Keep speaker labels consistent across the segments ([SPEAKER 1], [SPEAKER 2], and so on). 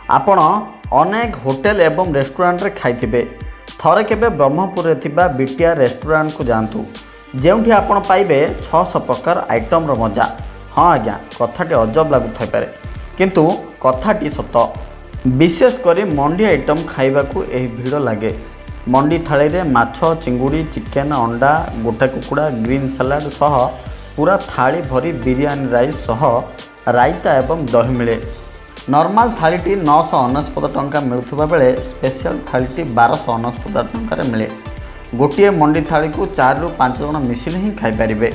[SPEAKER 1] आपण अनेक होटेल एवं रेस्टोरेंट रे खाइथिबे थरे केबे ब्रह्मपुर रे थिबा बिटिया रेस्टोरेंट को जानतु जेउठी आपण पाइबे 600 प्रकार आइटम रो मजा। हाँ आज्ञा कथाटी अजब लागु थाई पारे किंतु कथाटी सत। विशेष करी मंडी आइटम खाइबा को एही भीड़ लागे। मंडी थाली रे माछ चिंगुड़ी चिकेन अंडा गोटा कुकुड़ा ग्रीन सलाड सह पूरा थाली भरी बिरयानी राइस सह रायता एवं दही मिले। नॉर्मल थालीटी 999 टंका मिलुवा बेले स्पेशल थालीटी 1299 टंका मिले। गोटे मंडी थाली को 4 ରୁ 5 जन मिसिले ही खाई पारिबे।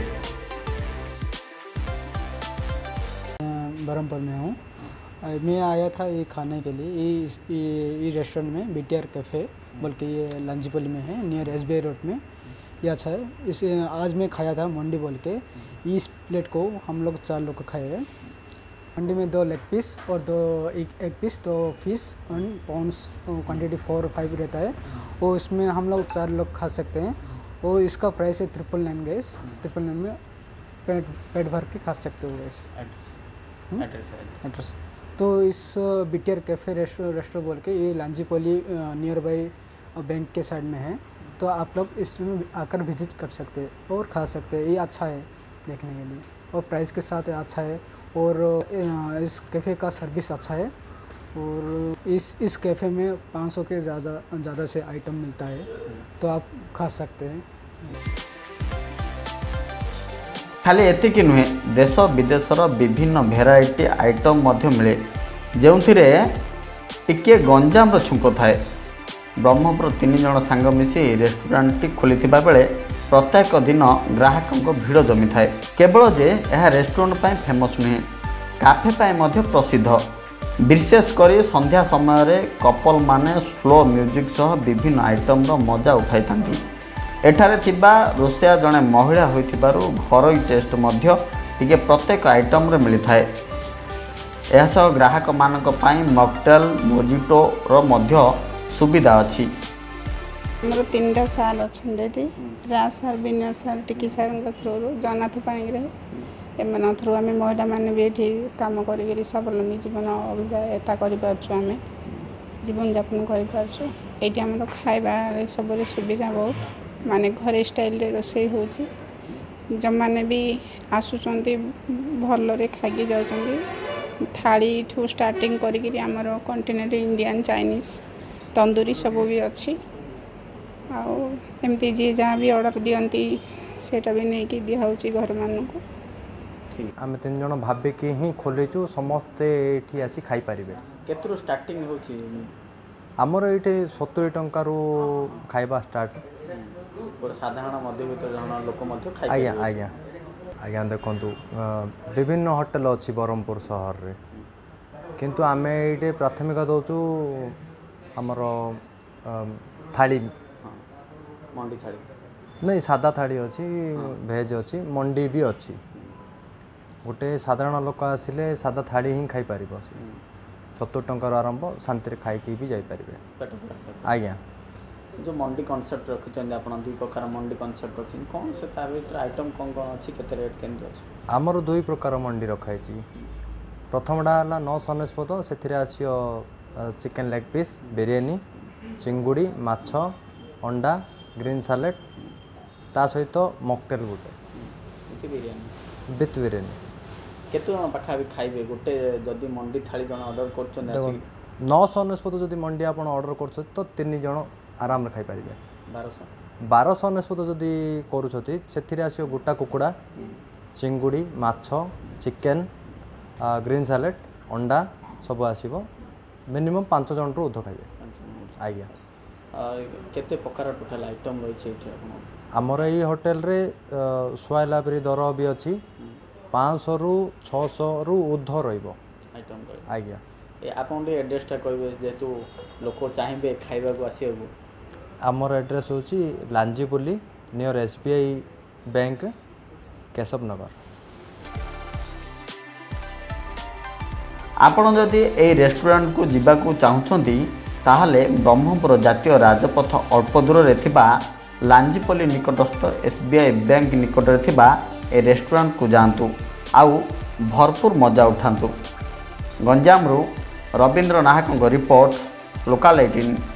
[SPEAKER 2] बरहमपुर में हूँ। मैं आया था ये खाने के लिए ये रेस्टोरेंट में बीटीआर कैफ़े बोल के ये लांजीपल्ली में है नियर एसबीआई रोड में। ये अच्छा है। इसे आज मैं खाया था मंडी बोल के। इस प्लेट को हम लोग 4 लोग खाए हैं। मंडी में 2 लेग पीस और 2 egg piece 2 fish and prawns quantity 4 और 5 रहता है। वो इसमें हम लोग 4 लोग खा सकते हैं। वो इसका प्राइस है 999 गैस। 999 में पेट भर के खा सकते हो गैस। एड्रेस तो इस बीटीआर कैफ़े रेस्टोरेंट बोल के ये लांजीपल्ली नियर बाई बैंक के साइड में है। तो आप लोग इसमें आकर विजिट कर सकते हैं और खा सकते हैं। ये अच्छा है देखने के लिए और प्राइस के साथ अच्छा है और इस कैफ़े का सर्विस अच्छा है और इस कैफ़े में 500 के ज़्यादा से आइटम मिलता है तो आप खा सकते हैं।
[SPEAKER 1] खाली एतिक नुहे देश विदेशर विभिन्न भेराइटी आइटम मध्य मिले जो टिके गंजाम छुंक थाए। ब्रह्मपुर 3 जन सांग मिसी रेस्टोरेंट खोली बेले प्रत्येक दिन ग्राहकों भीड़ जमी थाए। केवल जे यह रेस्टोरेंट पर फेमस नुहे काफे पाए मध्य प्रसिद्ध। विशेषकर संध्या समय रे कपल माने स्लो म्यूजिक सह विभिन्न आइटम रो मजा उठाई थांती। एठारे थिबा रोसिया जने महिला होइथिबारु घरोई टेस्ट मध्य टिके प्रत्येक आइटम रे मिली थाए। एसह ग्राहक मानक पाई मॉकटेल मोजिटो रो मध्य सुविधा अछि।
[SPEAKER 3] हमरो 3टा साल अच्छे राज सार बिना सार टिकी सार थ्रू जगन्नाथ पाणिग्राही एम थ्रू आम महिला मैंने भी ये कम कर स्वावलम्बी जीवन अभिता कर जीवन यापन कर खाଇବା सब सुविधा बहुत माने घर स्टाइल रे रोषे हो जो मैंने भी आसुँच भल खाई जाऊँ थाली ठू स्टार्टिंग करी आमर कंटिनेंटल इंडियन चाइनीज तंदूरी सब भी अच्छी आमती जी जहाँ भी ऑर्डर दियंती सेटा भी नहीं कि दिखाऊँ घर मानू
[SPEAKER 4] आम 3 जन भाविकी ही खोलीचु समस्ते ये आसी खाई पारिबे।
[SPEAKER 1] केतरो स्टार्टिंग होची
[SPEAKER 4] हमर ये 70 टंका खाइबा स्टार्ट
[SPEAKER 1] और साधारण मध्यवित्त जन लोक मध्य खाइ।
[SPEAKER 4] आज्ञा आज्ञा आज्ञा देखंतु विभिन्न होटेल अच्छी ब्रह्मपुर शहर रे किंतु आम ये प्राथमिक दौचु हमर थाली
[SPEAKER 1] मंडी थाली
[SPEAKER 4] नहीं सादा थाली अच्छी भेज अच्छी मंडी भी अच्छी। गोटे साधारण लोक आसिले सादा थाली ही खाई पार 70 टंकार आरंभ शांति खाई भी जापर। आज्ञा
[SPEAKER 1] जो मंडी कॉन्सेप्ट रखिछन आपण 2 प्रकार मंडी कॉन्सेप्ट रखिछन कोन से तार भीतर आइटम कोन कोन अछि केते रेट केंद्र अछि।
[SPEAKER 4] हमर 2 प्रकार मंडी रखाई छी। प्रथमडा हला 999 सेथिरे आसियो चिकन लेग पीस बिरयानी चिंगुड़ी माछ अंडा ग्रीन सैलेड ता सहित मॉकटेल गोटे विथ बिरयानी
[SPEAKER 1] केते जन पाखा भी खाइबे गोटे जदी मंडी थाली जन ऑर्डर करछन
[SPEAKER 4] 999 जदी मंडी आपण ऑर्डर करछ तो 3 जन आराम रे खाई पारिबे। 1299 जदी करूछथि सेथिरे आसियो गोटा कुकुड़ा चिंगुड़ी माछ चिकेन ग्रीन सैलेड अंडा सब आसीबो मिनिमम 5 जन रो उध खाइबे। आज्ञा
[SPEAKER 1] केते प्रकार टोटल आइटम रही छै
[SPEAKER 4] आमर ये होटेल रे सुआला परी दर भी अच्छी 500 ରୁ 600 ରୁ उर्ध रहिबो
[SPEAKER 1] आइटम।
[SPEAKER 4] आज्ञा
[SPEAKER 1] आपन एड्रेस टा कहबे जेतु लोक चाहिबे खाइबा को आसीबो।
[SPEAKER 4] आमर एड्रेस होची Lanjipalli near SBI bank Keshav Nagar.
[SPEAKER 1] आपण जदि ए रेस्टोरेंट को जिबा को चाहुछंती ताहले ब्रह्मपुर जातीय राजपथ अल्प दूर रे थिबा लांजीपल्ली निकटस्थ एसबीआई बैंक निकट रे थिबा ए रेस्टोरेंट को जातु आउ भरपूर मजा उठातु। गंजाम ରବୀନ୍ଦ୍ର ନାହାକଙ୍କ ରିପୋର୍ଟ ଲୋକାଲ 18